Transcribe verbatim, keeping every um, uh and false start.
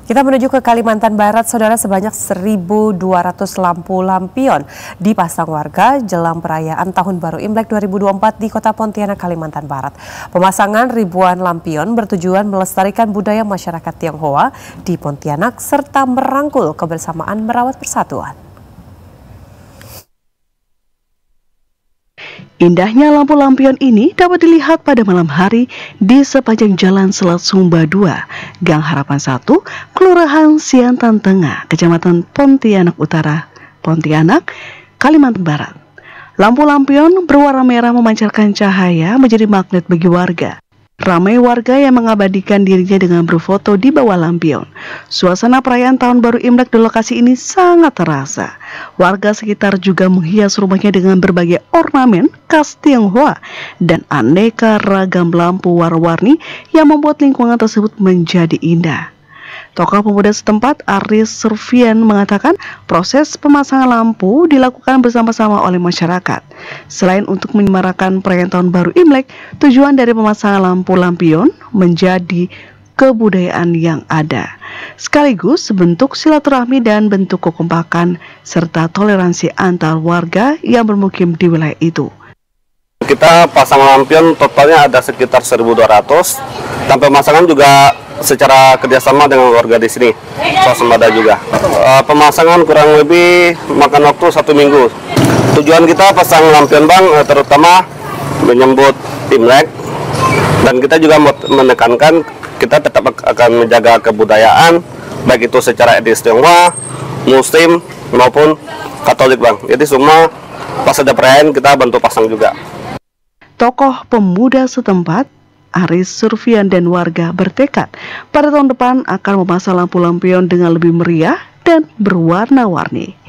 Kita menuju ke Kalimantan Barat, saudara. Sebanyak seribu dua ratus lampu lampion dipasang warga jelang perayaan Tahun Baru Imlek dua ribu dua puluh empat di Kota Pontianak, Kalimantan Barat. Pemasangan ribuan lampion bertujuan melestarikan budaya masyarakat Tionghoa di Pontianak serta merangkul kebersamaan merawat persatuan. Indahnya lampu lampion ini dapat dilihat pada malam hari di sepanjang Jalan Selat Sumba dua, Gang Harapan satu, Kelurahan Siantan Tengah, Kecamatan Pontianak Utara, Pontianak, Kalimantan Barat. Lampu lampion berwarna merah memancarkan cahaya menjadi magnet bagi warga. Ramai warga yang mengabadikan dirinya dengan berfoto di bawah lampion. Suasana perayaan Tahun Baru Imlek di lokasi ini sangat terasa. Warga sekitar juga menghias rumahnya dengan berbagai ornamen khas Tionghoa dan aneka ragam lampu warna-warni yang membuat lingkungan tersebut menjadi indah. Tokoh pemuda setempat, Aris Surfian, mengatakan proses pemasangan lampu dilakukan bersama-sama oleh masyarakat. Selain untuk menyemarakan perayaan Tahun Baru Imlek, tujuan dari pemasangan lampu lampion menjadi kebudayaan yang ada, sekaligus bentuk silaturahmi dan bentuk kekompakan serta toleransi antar warga yang bermukim di wilayah itu. Kita pasang lampion totalnya ada sekitar seribu dua ratus, dan pemasangan juga secara kerjasama dengan warga di sini, swasembada juga. E, pemasangan kurang lebih makan waktu satu minggu. Tujuan kita pasang lampion, Bang, terutama menyambut Imlek, dan kita juga menekankan kita tetap akan menjaga kebudayaan, baik itu secara etnis Tionghoa, Muslim maupun Katolik, Bang. Jadi semua pas ada perayaan kita bantu pasang juga. Tokoh pemuda setempat, Aris Surfian, dan warga bertekad pada tahun depan akan memasang lampu lampion dengan lebih meriah dan berwarna-warni.